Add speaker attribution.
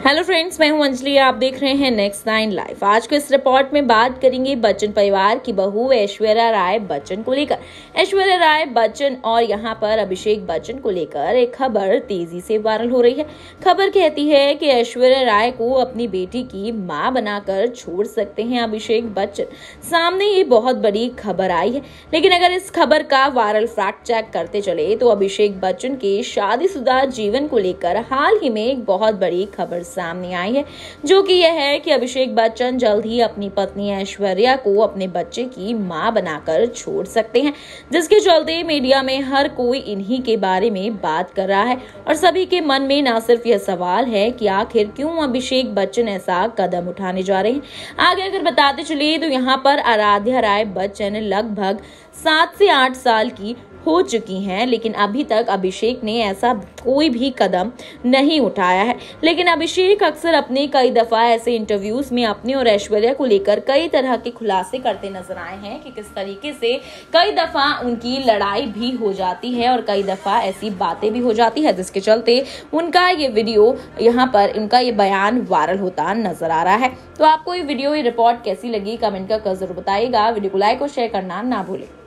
Speaker 1: Hello friends, मैं हूं अंजलि। आप देख रहे हैं नेक्स्ट 9 लाइव। आज के इस रिपोर्ट में बात करेंगे बच्चन परिवार की बहू ऐश्वर्या राय बच्चन को लेकर। ऐश्वर्या राय बच्चन और यहां पर अभिषेक बच्चन को लेकर एक खबर तेजी से वायरल हो रही है। खबर कहती है कि ऐश्वर्या राय को अपनी बेटी की मां बनाकर छोड़ सकते हैं अभिषेक बच्चन। सामने ये बहुत बड़ी खबर आई है, लेकिन अगर इस खबर का वायरल फैक्ट चेक करते चले तो अभिषेक बच्चन के शादीशुदा जीवन को लेकर हाल ही में एक बहुत बड़ी खबर सामने आई है, जो कि यह है कि अभिषेक बच्चन जल्द ही अपनी पत्नी ऐश्वर्या को अपने बच्चे की मां बनाकर छोड़ सकते हैं, जिसके चलते मीडिया में हर कोई इन्हीं के बारे में बात कर रहा है। और सभी के मन में न सिर्फ यह सवाल है कि आखिर क्यों अभिषेक बच्चन ऐसा कदम उठाने जा रहे हैं। आगे अगर बताते चलिए तो यहाँ पर आराध्या राय बच्चन लगभग 7 से 8 साल की हो चुकी हैं, लेकिन अभी तक अभिषेक ने ऐसा कोई भी कदम नहीं उठाया है। लेकिन अभिषेक अक्सर अपने कई दफा ऐसे इंटरव्यूज में अपने और ऐश्वर्या को लेकर कई तरह के खुलासे करते नजर आए हैं कि किस तरीके से कई दफा उनकी लड़ाई भी हो जाती है और कई दफा ऐसी बातें भी हो जाती है, जिसके चलते उनका ये वीडियो यहाँ पर उनका ये बयान वायरल होता नजर आ रहा है। तो आपको ये वीडियो, ये रिपोर्ट कैसी लगी, कमेंट कर जरूर बताइएगा। वीडियो को लाइक और शेयर करना ना भूलें।